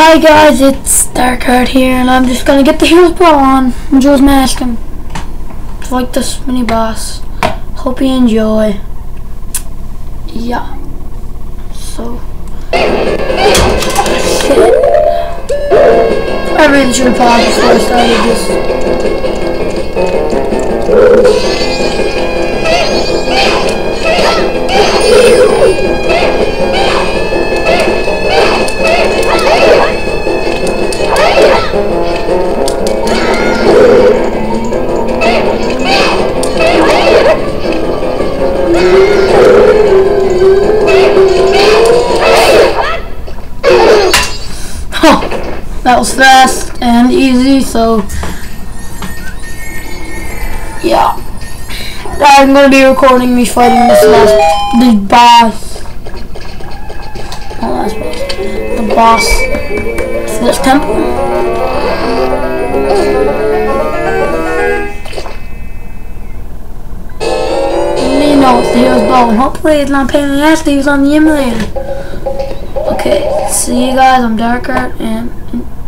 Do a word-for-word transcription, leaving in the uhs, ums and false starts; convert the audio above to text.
Hi guys, it's Dark Art here, and I'm just gonna get the Hero's Bro on and Joe's Mask and fight this mini boss. Hope you enjoy. Yeah. So shit. I really should have paused before I started this. That was fast and easy, so yeah. I'm gonna be recording me fighting this last the boss. Not last boss. The boss for this temple. You know it's the Hero's Bow, and hopefully it's not paying the ass to use on the emulator. Okay, see you guys, I'm Dark Art, and